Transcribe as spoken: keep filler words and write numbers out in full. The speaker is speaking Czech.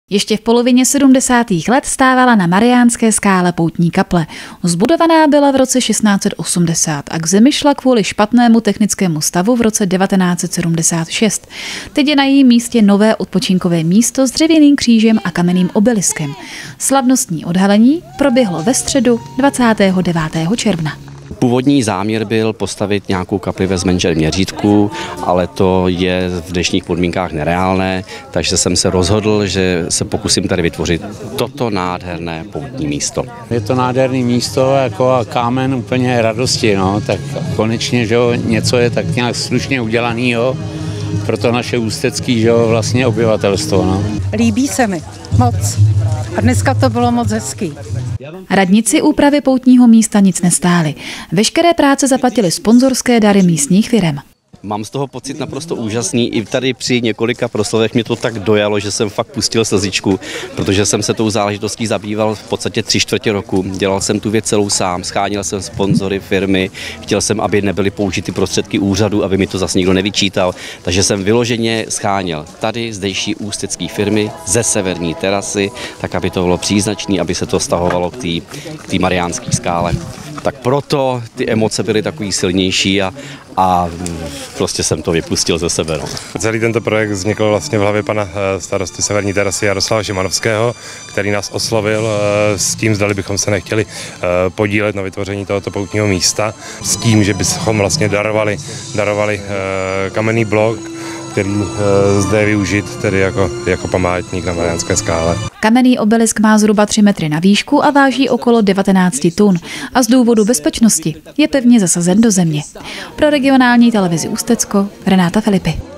Ještě v polovině sedmdesátých let stávala na Mariánské skále poutní kaple. Zbudovaná byla v roce šestnáct set osmdesát a k zemi šla kvůli špatnému technickému stavu v roce devatenáct set sedmdesát šest. Teď je na jejím místě nové odpočinkové místo s dřevěným křížem a kamenným obeliskem. Slavnostní odhalení proběhlo ve středu dvacátého devátého června. Původní záměr byl postavit nějakou kapli ve zmenšeném měřítku, ale to je v dnešních podmínkách nereálné, takže jsem se rozhodl, že se pokusím tady vytvořit toto nádherné poutní místo. Je to nádherné místo, jako kámen úplně radosti, no, tak konečně, že jo, něco je tak nějak slušně udělaného pro to naše ústecký, že jo, vlastně obyvatelstvo, no. Líbí se mi moc a dneska to bylo moc hezký. Radnici úpravy poutního místa nic nestály. Veškeré práce zaplatili sponzorské dary místních firem. Mám z toho pocit naprosto úžasný. I tady při několika proslovech mě to tak dojalo, že jsem fakt pustil slzičku, protože jsem se tou záležitostí zabýval v podstatě tři čtvrtě roku. Dělal jsem tu věc celou sám, scháněl jsem sponzory, firmy, chtěl jsem, aby nebyly použity prostředky úřadu, aby mi to zase nikdo nevyčítal, takže jsem vyloženě scháněl tady zdejší ústecké firmy ze severní terasy, tak aby to bylo příznačné, aby se to stahovalo k té k té Mariánské skále. Tak proto ty emoce byly takový silnější a, a prostě jsem to vypustil ze sebe. No. Celý tento projekt vznikl vlastně v hlavě pana starosty Severní terasy Jaroslava Šimanovského, který nás oslovil s tím, zdali bychom se nechtěli podílet na vytvoření tohoto poutního místa, s tím, že bychom vlastně darovali, darovali kamenný blok, který zde je využit tedy jako, jako památník na Mariánské skále. Kamenný obelisk má zhruba tři metry na výšku a váží okolo devatenáct tun a z důvodu bezpečnosti je pevně zasazen do země. Pro regionální televizi Ústecko Renáta Filipy.